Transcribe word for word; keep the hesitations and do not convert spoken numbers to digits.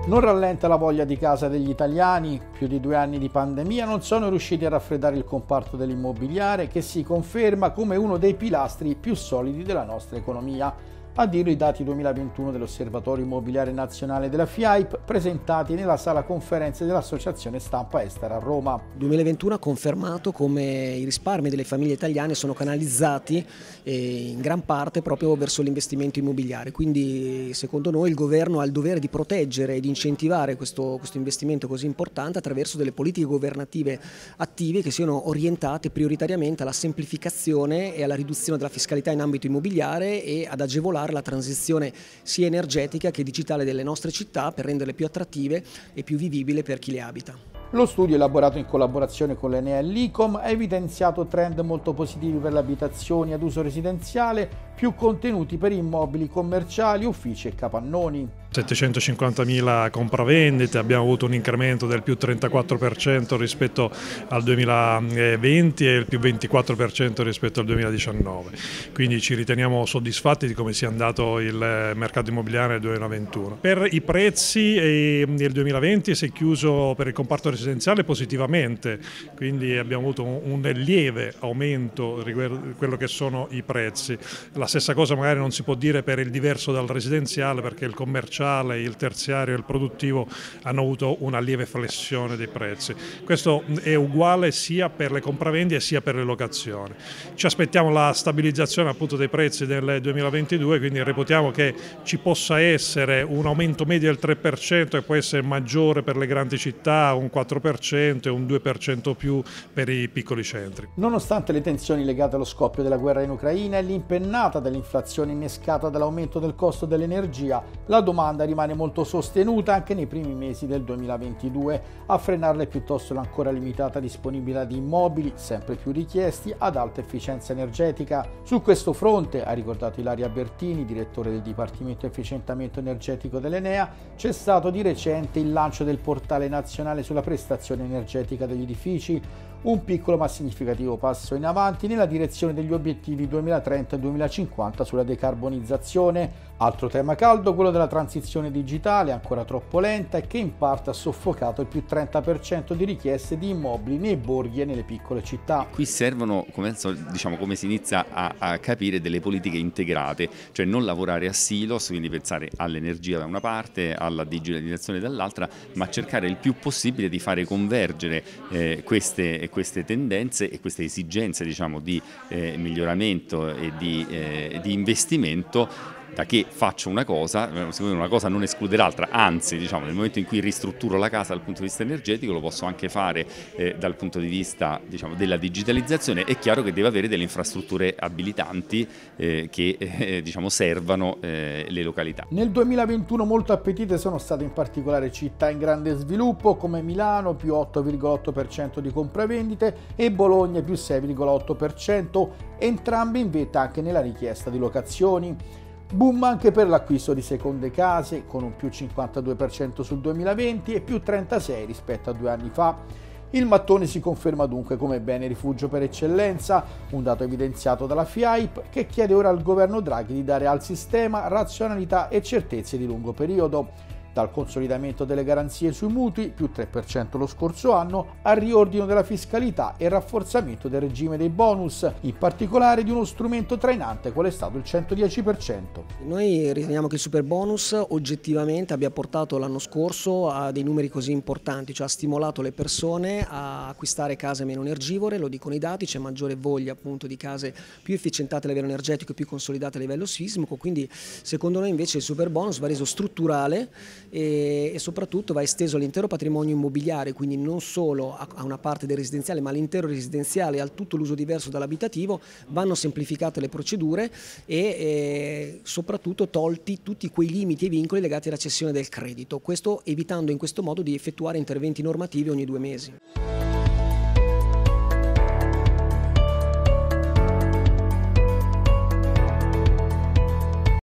Non rallenta la voglia di casa degli italiani, più di due anni di pandemia non sono riusciti a raffreddare il comparto dell'immobiliare che si conferma come uno dei pilastri più solidi della nostra economia. A dirlo i dati duemilaventuno dell'Osservatorio Immobiliare Nazionale della FIAIP presentati nella sala conferenze dell'Associazione Stampa Estera a Roma. duemilaventuno ha confermato come i risparmi delle famiglie italiane sono canalizzati eh, in gran parte proprio verso l'investimento immobiliare, quindi secondo noi il governo ha il dovere di proteggere e di incentivare questo, questo investimento così importante attraverso delle politiche governative attive che siano orientate prioritariamente alla semplificazione e alla riduzione della fiscalità in ambito immobiliare e ad agevolare la transizione sia energetica che digitale delle nostre città per renderle più attrattive e più vivibili per chi le abita. Lo studio, elaborato in collaborazione con l'Enea e l'I C O M, ha evidenziato trend molto positivi per le abitazioni ad uso residenziale, più contenuti per immobili commerciali, uffici e capannoni. settecentocinquantamila compravendite, abbiamo avuto un incremento del più trentaquattro per cento rispetto al duemilaventi e il più ventiquattro per cento rispetto al duemiladiciannove, quindi ci riteniamo soddisfatti di come sia andato il mercato immobiliare nel duemilaventuno. Per i prezzi nel duemilaventi si è chiuso per il comparto residenziale positivamente, quindi abbiamo avuto un lieve aumento riguardo quello che sono i prezzi. La stessa cosa magari non si può dire per il diverso dal residenziale, perché il commerciale, il terziario e il produttivo hanno avuto una lieve flessione dei prezzi. Questo è uguale sia per le compravendite sia per le locazioni. Ci aspettiamo la stabilizzazione appunto dei prezzi nel duemilaventidue, quindi reputiamo che ci possa essere un aumento medio del tre per cento e può essere maggiore per le grandi città, un quattro per cento e un due per cento più per i piccoli centri. Nonostante le tensioni legate allo scoppio della guerra in Ucraina e l'impennata dell'inflazione innescata dall'aumento del costo dell'energia, la domanda rimane molto sostenuta anche nei primi mesi del duemilaventidue, a frenarla è piuttosto l'ancora limitata disponibilità di immobili, sempre più richiesti, ad alta efficienza energetica. Su questo fronte, ha ricordato Ilaria Bertini, direttore del Dipartimento Efficientamento Energetico dell'Enea, c'è stato di recente il lancio del portale nazionale sulla prestazione energetica degli edifici, un piccolo ma significativo passo in avanti nella direzione degli obiettivi duemilatrenta e duemilacinquanta sulla decarbonizzazione. Altro tema caldo, quello della transizione digitale, ancora troppo lenta e che in parte ha soffocato il più trenta per cento di richieste di immobili nei borghi e nelle piccole città. Qui servono, come, diciamo, come si inizia a, a capire, delle politiche integrate, cioè non lavorare a silos, quindi pensare all'energia da una parte, alla digitalizzazione dall'altra, ma cercare il più possibile di fare convergere eh, queste, queste tendenze e queste esigenze, diciamo, di eh, miglioramento e di, eh, di investimento. Da che faccio una cosa, una cosa non esclude l'altra, anzi, diciamo, nel momento in cui ristrutturo la casa dal punto di vista energetico lo posso anche fare eh, dal punto di vista, diciamo, della digitalizzazione. È chiaro che deve avere delle infrastrutture abilitanti eh, che eh, diciamo, servano eh, le località. Nel duemilaventuno molto appetite sono state in particolare città in grande sviluppo come Milano più otto virgola otto per cento di compravendite e Bologna più sei virgola otto per cento, entrambe in vetta anche nella richiesta di locazioni. Boom anche per l'acquisto di seconde case, con un più cinquantadue per cento sul duemilaventi e più trentasei per cento rispetto a due anni fa. Il mattone si conferma dunque come bene rifugio per eccellenza, un dato evidenziato dalla FIAIP che chiede ora al governo Draghi di dare al sistema razionalità e certezze di lungo periodo. Dal consolidamento delle garanzie sui mutui, più tre per cento lo scorso anno, al riordino della fiscalità e rafforzamento del regime dei bonus, in particolare di uno strumento trainante qual è stato il centodieci per cento. Noi riteniamo che il super bonus oggettivamente abbia portato l'anno scorso a dei numeri così importanti, cioè ha stimolato le persone a acquistare case meno energivore, lo dicono i dati, c'è maggiore voglia appunto di case più efficientate a livello energetico e più consolidate a livello sismico, quindi secondo noi invece il super bonus va reso strutturale e, e soprattutto va esteso all'intero patrimonio immobiliare, quindi non solo a, a una parte del residenziale ma all'intero residenziale e a tutto l'uso diverso dall'abitativo. Vanno semplificate le procedure e eh, soprattutto tolti tutti quei limiti e vincoli legati alla cessione del credito, questo evitando in questo modo di effettuare interventi normativi ogni due mesi.